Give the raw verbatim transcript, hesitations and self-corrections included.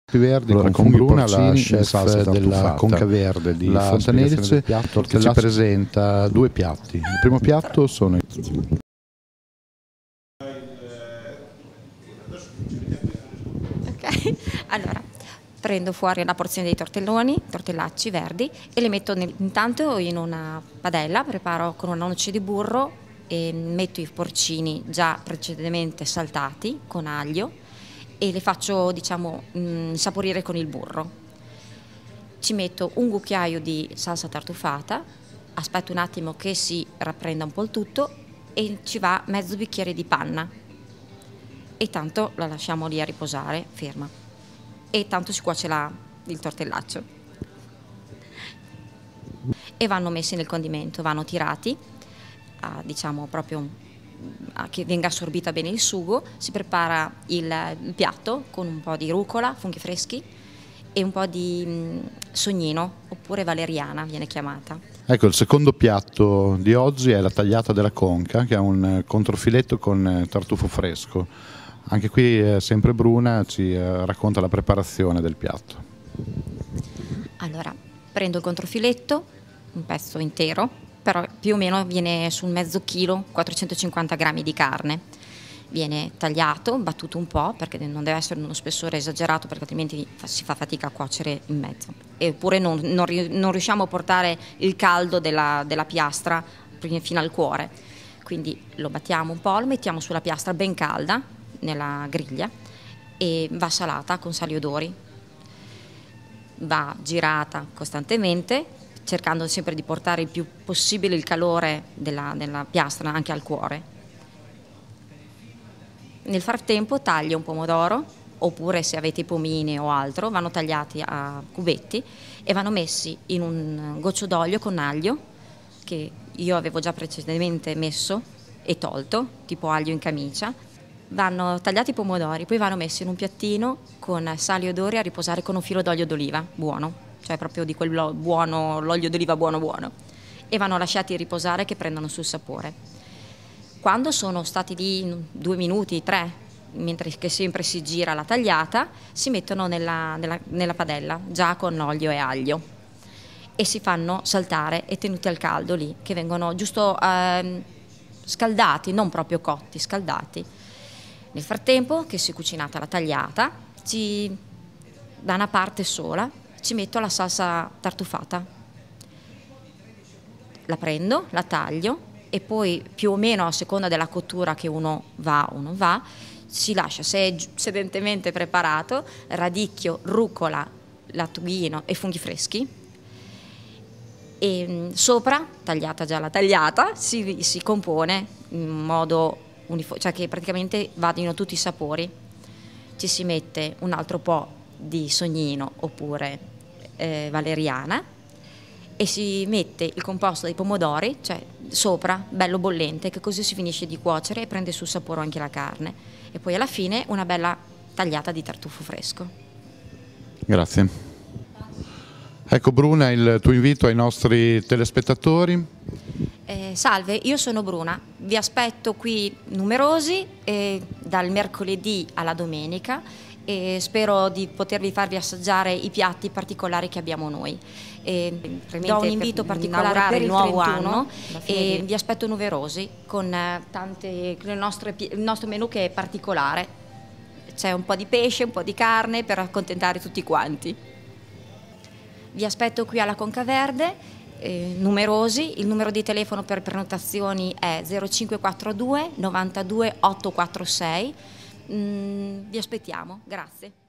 Verdi allora, con, con Bruna, la chef chef della Conca Verde di la Fontanelice, piatto, che ci presenta due piatti. Il primo piatto sono i... Ok, allora prendo fuori una porzione dei tortelloni, tortellacci verdi, e le metto nel, intanto in una padella, preparo con una noce di burro e metto i porcini già precedentemente saltati con aglio e le faccio, diciamo, insaporire con il burro. Ci metto un cucchiaio di salsa tartufata, aspetto un attimo che si rapprenda un po' il tutto e ci va mezzo bicchiere di panna e tanto la lasciamo lì a riposare, ferma, e tanto si cuoce la, il tortellaccio e vanno messi nel condimento, vanno tirati a, diciamo proprio a che venga assorbita bene il sugo. Si prepara il, il piatto con un po' di rucola, funghi freschi e un po' di mh, sognino oppure valeriana viene chiamata. Ecco, il secondo piatto di oggi è la tagliata della conca, che ha un controfiletto con tartufo fresco. Anche qui eh, sempre Bruna ci eh, racconta la preparazione del piatto. Allora, prendo il controfiletto, un pezzo intero, però più o meno viene sul mezzo chilo, quattrocentocinquanta grammi di carne. Viene tagliato, battuto un po', perché non deve essere uno spessore esagerato, perché altrimenti si fa fatica a cuocere in mezzo. Eppure non, non, non riusciamo a portare il caldo della, della piastra fino al cuore. Quindi lo battiamo un po', lo mettiamo sulla piastra ben calda, nella griglia, e va salata con sali e odori. Va girata costantemente, cercando sempre di portare il più possibile il calore della, della piastra anche al cuore. Nel frattempo taglio un pomodoro, oppure se avete i pomini o altro, vanno tagliati a cubetti e vanno messi in un goccio d'olio con aglio, che io avevo già precedentemente messo e tolto, tipo aglio in camicia. Vanno tagliati i pomodori, poi vanno messi in un piattino con sali e odori a riposare con un filo d'olio d'oliva, buono, cioè proprio di quel buono, l'olio d'oliva buono buono, e vanno lasciati riposare che prendano sul sapore. Quando sono stati lì due minuti, tre, mentre che sempre si gira la tagliata, si mettono nella, nella, nella padella, già con olio e aglio, e si fanno saltare e tenuti al caldo lì, che vengono giusto eh, scaldati, non proprio cotti, scaldati. Nel frattempo che si è cucinata la tagliata, ci, da una parte sola ci metto la salsa tartufata, la prendo, la taglio e poi più o meno a seconda della cottura che uno va o non va, si lascia, se è sedentemente preparato, radicchio, rucola, lattughino e funghi freschi, e sopra, tagliata già la tagliata, si, si compone in modo uniforme, cioè che praticamente vadino tutti i sapori. Ci si mette un altro po' di sognino oppure eh, valeriana e si mette il composto dei pomodori, cioè sopra, bello bollente, che così si finisce di cuocere e prende sul sapore anche la carne. E poi alla fine una bella tagliata di tartufo fresco. Grazie. Ecco Bruna, il tuo invito ai nostri telespettatori. Eh, salve, io sono Bruna, vi aspetto qui numerosi eh, dal mercoledì alla domenica e spero di potervi farvi assaggiare i piatti particolari che abbiamo noi. Eh, do un invito particolare per il nuovo anno e vi aspetto numerosi con eh, tante, il, nostro, il nostro menù che è particolare. C'è un po' di pesce, un po' di carne per accontentare tutti quanti. Vi aspetto qui alla Conca Verde. Eh, numerosi, il numero di telefono per prenotazioni è zero cinque quattro due novantadue ottocentoquarantasei. Mm, vi aspettiamo, grazie.